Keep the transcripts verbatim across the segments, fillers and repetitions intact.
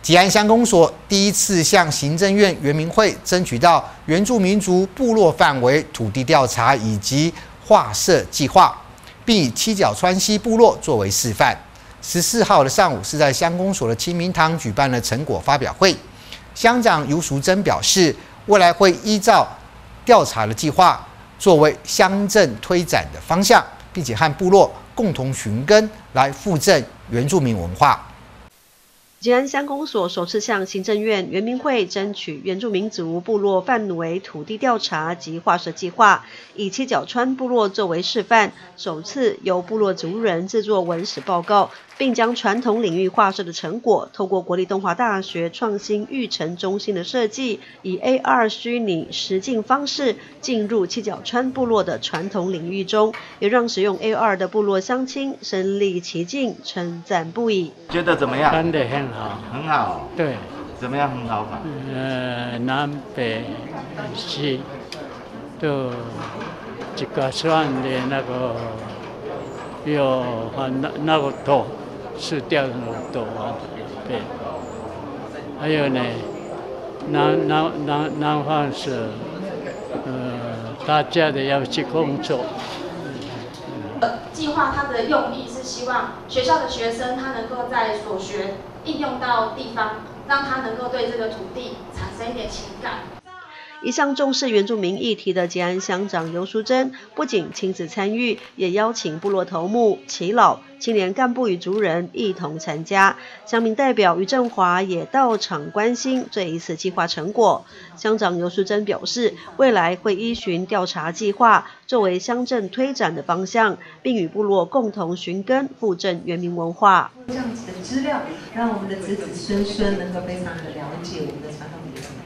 吉安乡公所第一次向行政院原民会争取到原住民族部落范围土地调查以及划设计划，并以七角川西部落作为示范。十四号的上午是在乡公所的清明堂举办了成果发表会。乡长尤淑珍表示，未来会依照调查的计划作为乡镇推展的方向，并且和部落共同寻根，来复振原住民文化。 吉安乡公所首次向行政院原民会争取原住民族部落范围土地调查及划设计划，以七角川部落作为示范，首次由部落族人制作文史报告，并将传统领域划设的成果，透过国立东华大学创新育成中心的设计，以 A R 虚拟实境方式进入七角川部落的传统领域中，也让使用 A R 的部落乡亲身临其境，称赞不已。 觉得怎么样？ 真的很好， 很好。 对， 怎么样很好法？ 呃，南北西都一个算的那个有那那个头是掉那个头啊，对。还有呢，南南南南方是呃大家的要去工作。 计划它的用意是希望学校的学生他能够在所学应用到地方，让他能够对这个土地产生一点情感。 一向重视原住民议题的吉安乡长尤淑珍，不仅亲自参与，也邀请部落头目、耆老、青年干部与族人一同参加。乡民代表于振华也到场关心这一次计划成果。乡长尤淑珍表示，未来会依循调查计划作为乡镇推展的方向，并与部落共同寻根复振原民文化。 这样子的资料，让我们的子子孙孙能够非常的了解我们的传统文化。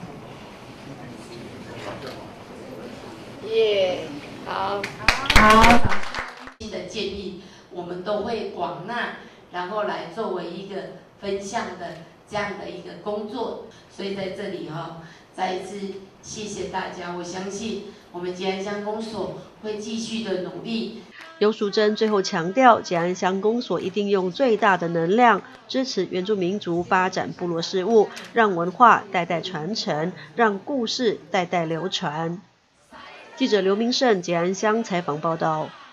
耶，好， 好。 新的建议我们都会广纳，然后来作为一个分项的这样的一个工作。所以在这里哈、哦，再一次谢谢大家。我相信我们吉安乡公所会继续的努力。 尤淑珍最后强调，吉安乡公所一定用最大的能量支持原住民族发展部落事务，让文化代代传承，让故事代代流传。记者刘明胜吉安乡采访报道。